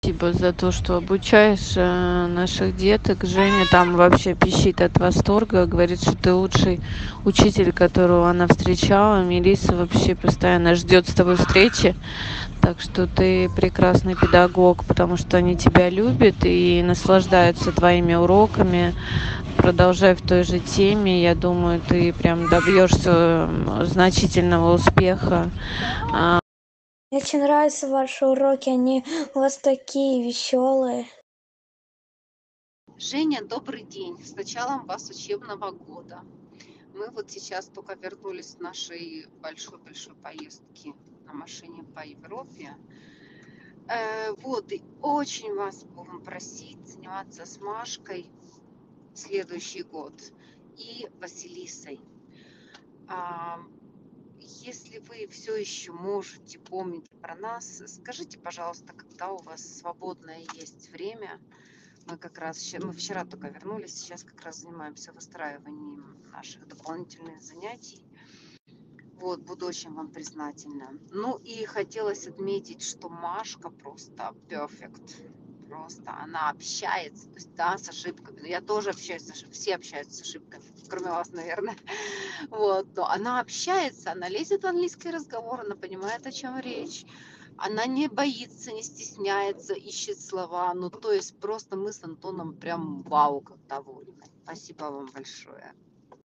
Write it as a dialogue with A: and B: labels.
A: спасибо за то, что обучаешь наших деток. Женя там вообще пищит от восторга, говорит, что ты лучший учитель, которого она встречала. Мелисса вообще постоянно ждет с тобой встречи. Так что ты прекрасный педагог, потому что они тебя любят и наслаждаются твоими уроками. Продолжай в той же теме. Я думаю, ты прям добьешься значительного успеха. А,
B: Мне очень нравятся ваши уроки, они у вас такие веселые.
C: Женя, добрый день. С началом вас учебного года. Мы вот сейчас только вернулись с нашей большой-большой поездки на машине по Европе. Вот, и очень вас будем просить заниматься с Машкой следующий год и Василисой. А, Если вы все еще можете помнить про нас, скажите, пожалуйста, когда у вас свободное есть время. Мы вчера только вернулись, сейчас как раз занимаемся выстраиванием наших дополнительных занятий. Вот, буду очень вам признательна. Ну и хотелось отметить, что Машка просто перфект. Просто она общается, то есть да, с ошибками. Но я тоже общаюсь с ошибками, все общаются с ошибками, кроме вас, наверное. Вот, но она общается, она лезет в английский разговор, она понимает, о чем речь. Она не боится, не стесняется, ищет слова. Ну, то есть просто мы с Антоном прям вау, как довольны. Спасибо вам большое.